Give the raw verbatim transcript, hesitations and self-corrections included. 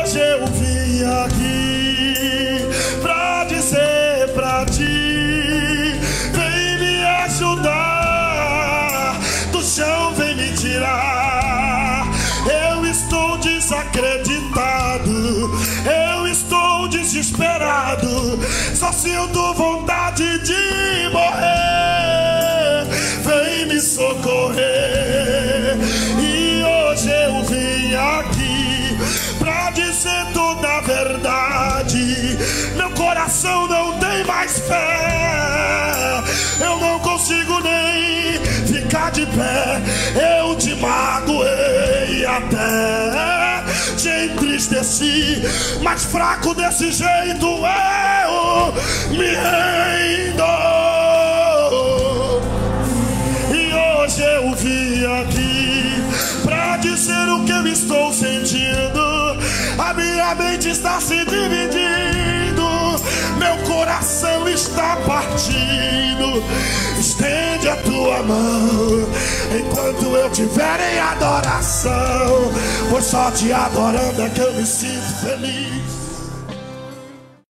hoje eu vim aqui pra dizer pra ti: vem me ajudar, do chão vem me tirar. Eu estou desacreditado, eu estou desesperado, só sinto vontade de morrer. Vem me socorrer. E hoje eu vim aqui pra dizer toda a verdade. Meu coração não tem mais fé, eu não consigo nem ficar de pé. Eu te magoei, até te entristeci, mas fraco desse jeito eu me rendo. E hoje eu vim aqui pra dizer o que eu estou sentindo. A minha mente está se dividindo, meu coração está partindo. Estende a tua mão enquanto eu tiver em adoração, pois só te adorando é que eu me sinto feliz.